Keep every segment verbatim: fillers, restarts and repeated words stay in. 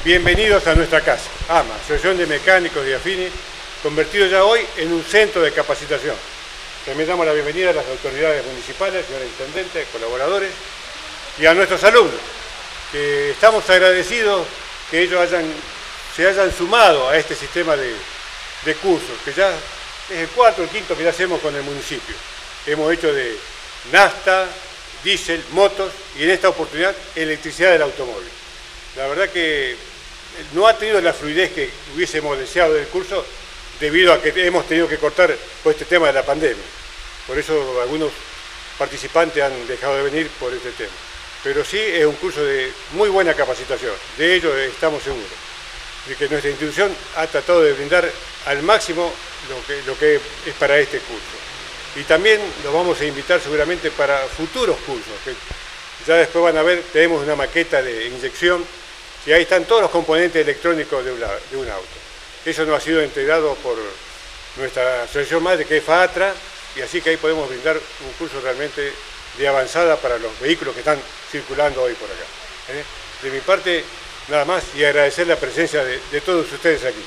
Bienvenidos a nuestra casa, AMA, Asociación de Mecánicos de Afini, convertido ya hoy en un centro de capacitación. También damos la bienvenida a las autoridades municipales, señores intendentes, colaboradores y a nuestros alumnos, que estamos agradecidos que ellos hayan, se hayan sumado a este sistema de, de cursos, que ya es el cuarto o el quinto que ya hacemos con el municipio. Hemos hecho de nafta, diésel, motos y en esta oportunidad electricidad del automóvil. La verdad que no ha tenido la fluidez que hubiésemos deseado del curso debido a que hemos tenido que cortar por este tema de la pandemia. Por eso algunos participantes han dejado de venir por este tema. Pero sí es un curso de muy buena capacitación, de ello estamos seguros, de que nuestra institución ha tratado de brindar al máximo lo que, lo que es para este curso. Y también los vamos a invitar seguramente para futuros cursos, que ya después van a ver, tenemos una maqueta de inyección y ahí están todos los componentes electrónicos de, una, de un auto. Eso nos ha sido integrado por nuestra asociación madre, que es FAATRA, y así que ahí podemos brindar un curso realmente de avanzada para los vehículos que están circulando hoy por acá. ¿eh? De mi parte, nada más, y agradecer la presencia de, de todos ustedes aquí.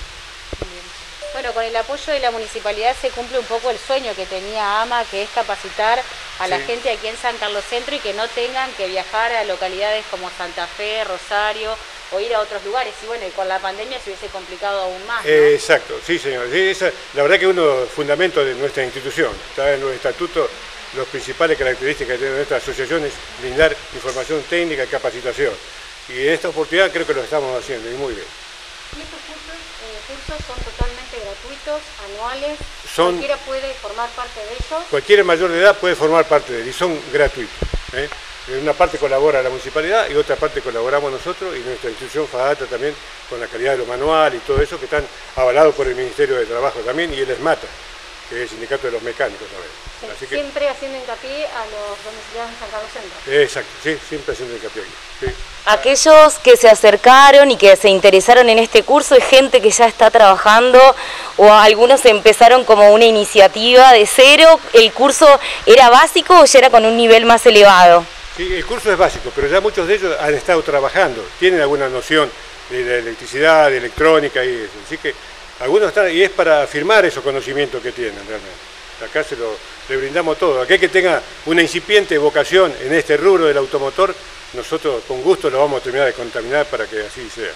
Bueno, con el apoyo de la municipalidad se cumple un poco el sueño que tenía AMA, que es capacitar a la sí. gente aquí en San Carlos Centro y que no tengan que viajar a localidades como Santa Fe, Rosario o ir a otros lugares. Y bueno, y con la pandemia se hubiese complicado aún más, ¿no? Eh, exacto, sí señor. Sí, esa, la verdad que uno de los fundamentos de nuestra institución, está en los estatutos, las principales características de nuestra asociación es brindar información técnica y capacitación. Y en esta oportunidad creo que lo estamos haciendo y muy bien. ¿Y estos cursos, eh, cursos son totalmente gratuitos, anuales? Son, ¿Cualquiera puede formar parte de ellos? Cualquier mayor de edad puede formar parte de él y son gratuitos. ¿eh? En una parte colabora la municipalidad y otra parte colaboramos nosotros y nuestra institución FAATA también con la calidad de lo manual y todo eso que están avalados por el Ministerio de Trabajo también y el ESMATA, que es el Sindicato de los Mecánicos también. Sí, Así que, siempre haciendo hincapié a los domiciliados en San Carlos Centro. Exacto, sí, siempre haciendo hincapié aquí. Sí. Aquellos que se acercaron y que se interesaron en este curso es gente que ya está trabajando o algunos empezaron como una iniciativa de cero. ¿El curso era básico o ya era con un nivel más elevado? Sí, el curso es básico, pero ya muchos de ellos han estado trabajando, tienen alguna noción de la electricidad, de electrónica y eso. Así que algunos están, y es para afirmar esos conocimientos que tienen realmente. Acá se lo, le brindamos todo. Aquel que tenga una incipiente vocación en este rubro del automotor, nosotros con gusto lo vamos a terminar de contaminar para que así sea.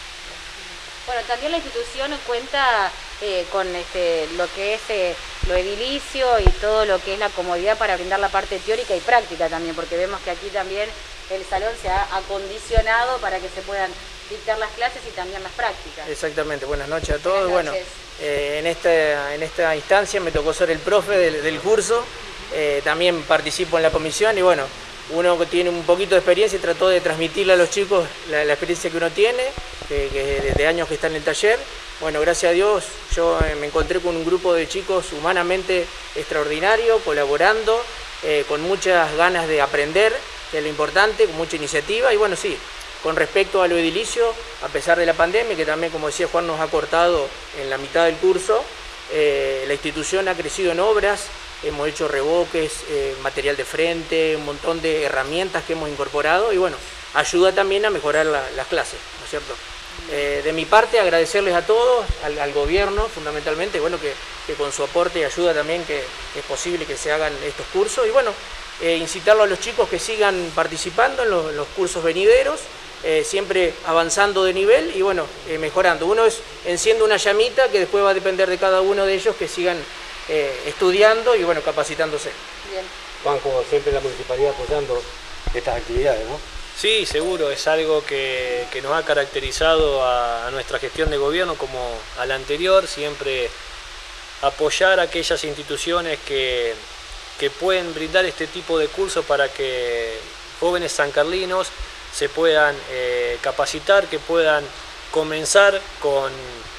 Bueno, también la institución cuenta eh, con este, lo que es eh, lo edilicio y todo lo que es la comodidad para brindar la parte teórica y práctica también, porque vemos que aquí también el salón se ha acondicionado para que se puedan dictar las clases y también las prácticas. Exactamente, buenas noches a todos. Buenas noches. Bueno, eh, en, esta, en esta instancia me tocó ser el profe del, del curso, eh, también participo en la comisión y bueno, uno que tiene un poquito de experiencia y trató de transmitirle a los chicos la, la experiencia que uno tiene, que, que desde años que está en el taller. Bueno, gracias a Dios yo me encontré con un grupo de chicos humanamente extraordinario, colaborando, eh, con muchas ganas de aprender, que es lo importante, con mucha iniciativa y bueno, sí. Con respecto a lo edilicio, a pesar de la pandemia, que también, como decía Juan, nos ha cortado en la mitad del curso, eh, la institución ha crecido en obras, hemos hecho revoques, eh, material de frente, un montón de herramientas que hemos incorporado y bueno, ayuda también a mejorar la, las clases, ¿no es cierto? Eh, de mi parte, agradecerles a todos, al, al gobierno fundamentalmente, bueno, que, que con su aporte y ayuda también que, que es posible que se hagan estos cursos y bueno, eh, incitarlo a los chicos que sigan participando en los, en los cursos venideros, Eh, siempre avanzando de nivel y bueno, eh, mejorando. Uno es enciende una llamita que después va a depender de cada uno de ellos que sigan eh, estudiando y bueno, capacitándose. Bien. Juan, como siempre la municipalidad apoyando estas actividades, ¿no? Sí, seguro, es algo que, que nos ha caracterizado a, a nuestra gestión de gobierno como a la anterior, siempre apoyar a aquellas instituciones que, que pueden brindar este tipo de cursos para que jóvenes sancarlinos se puedan eh, capacitar, que puedan comenzar con,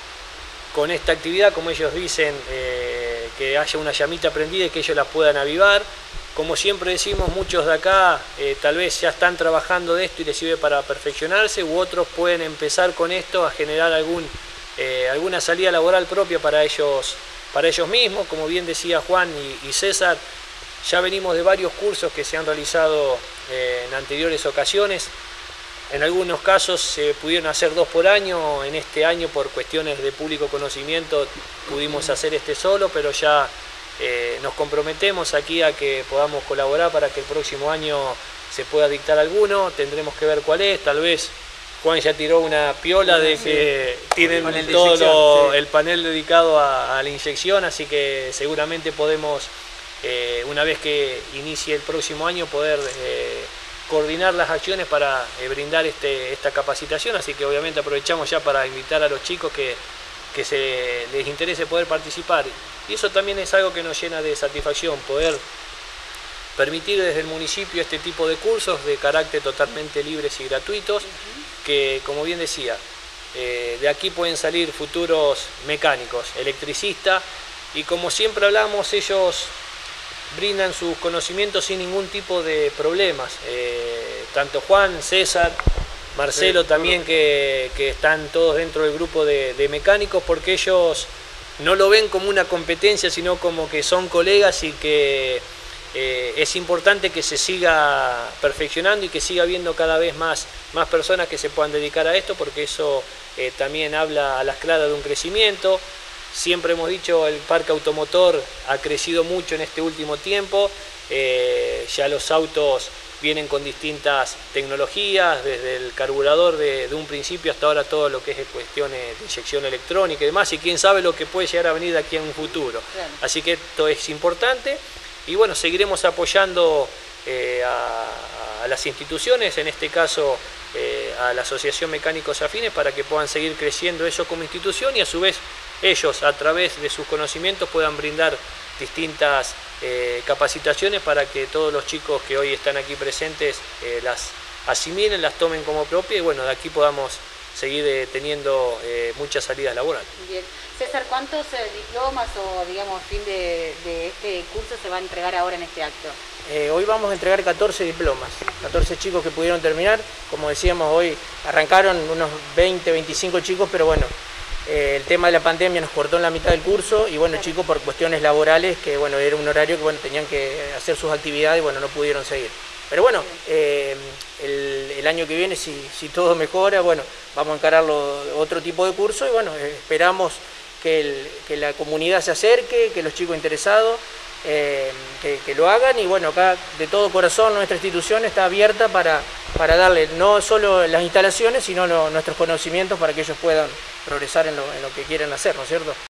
con esta actividad, como ellos dicen, eh, que haya una llamita prendida y que ellos la puedan avivar. Como siempre decimos, muchos de acá eh, tal vez ya están trabajando de esto y les sirve para perfeccionarse, u otros pueden empezar con esto a generar algún, eh, alguna salida laboral propia para ellos, para ellos mismos. Como bien decía Juan y, y César, ya venimos de varios cursos que se han realizado eh, en anteriores ocasiones. En algunos casos se pudieron hacer dos por año, en este año por cuestiones de público conocimiento pudimos hacer este solo, pero ya eh, nos comprometemos aquí a que podamos colaborar para que el próximo año se pueda dictar alguno, tendremos que ver cuál es, tal vez Juan ya tiró una piola de que sí, tienen todo lo, sí. el panel dedicado a, a la inyección, así que seguramente podemos, eh, una vez que inicie el próximo año, poder eh, coordinar las acciones para eh, brindar este, esta capacitación, así que obviamente aprovechamos ya para invitar a los chicos que, que se les interese poder participar. Y eso también es algo que nos llena de satisfacción, poder permitir desde el municipio este tipo de cursos de carácter totalmente libres y gratuitos, uh-huh. que, como bien decía, eh, de aquí pueden salir futuros mecánicos, electricistas, y como siempre hablamos, ellos brindan sus conocimientos sin ningún tipo de problemas. Eh, tanto Juan, César, Marcelo sí, también, que, que están todos dentro del grupo de, de mecánicos, porque ellos no lo ven como una competencia, sino como que son colegas y que Eh, es importante que se siga perfeccionando y que siga habiendo cada vez más, más personas que se puedan dedicar a esto, porque eso eh, también habla a las claras de un crecimiento. Siempre hemos dicho, el parque automotor ha crecido mucho en este último tiempo, eh, ya los autos vienen con distintas tecnologías, desde el carburador de, de un principio hasta ahora todo lo que es cuestiones de inyección electrónica y demás, y quién sabe lo que puede llegar a venir de aquí en un futuro. Claro. Así que esto es importante. Y bueno, seguiremos apoyando eh, a, a las instituciones, en este caso eh, a la Asociación Mecánicos Afines, para que puedan seguir creciendo ellos como institución y a su vez ellos a través de sus conocimientos puedan brindar distintas eh, capacitaciones para que todos los chicos que hoy están aquí presentes eh, las asimilen, las tomen como propias y bueno, de aquí podamos seguir eh, teniendo eh, muchas salidas laborales. Bien. César, ¿cuántos eh, diplomas o digamos fin de, de este curso se va a entregar ahora en este acto? Eh, hoy vamos a entregar catorce diplomas, catorce chicos que pudieron terminar. Como decíamos, hoy arrancaron unos veinte, veinticinco chicos, pero bueno, eh, el tema de la pandemia nos cortó en la mitad del curso y bueno, claro. chicos por cuestiones laborales, que bueno, era un horario que bueno, tenían que hacer sus actividades y bueno, no pudieron seguir. Pero bueno, eh, el, el año que viene, si, si todo mejora, bueno, vamos a encararlo otro tipo de curso y bueno, eh, esperamos que, el, que la comunidad se acerque, que los chicos interesados eh, que, que lo hagan y bueno, acá de todo corazón nuestra institución está abierta para, para darle no solo las instalaciones, sino lo, nuestros conocimientos para que ellos puedan progresar en lo, en lo que quieren hacer, ¿no es cierto?